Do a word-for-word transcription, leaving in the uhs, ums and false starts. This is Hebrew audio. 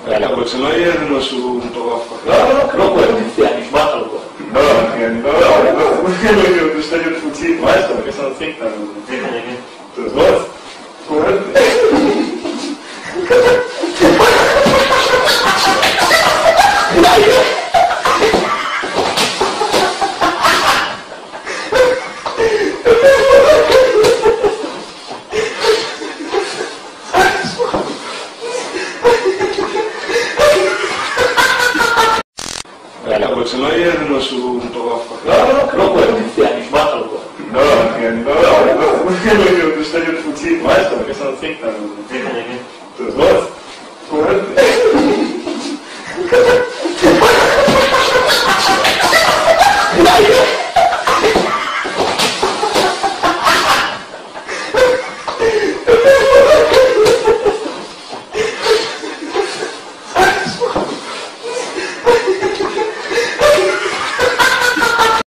אבל שלא יהיה איזה משהו מטורף ככה. לא, לא, לא, לא, לא, נשמע חלוקות. לא, אני לא, לא, לא, לא, שתי להיות פוצית. מה יש לך? יש לנו צינקטה. צינקטה, נגיד. תזבוץ. קוראת. אבל שלא יהיה איזה משהו מטורף ככה. לא, לא, לא, לא, נשמע חלוקות. לא, אני לא, לא, לא,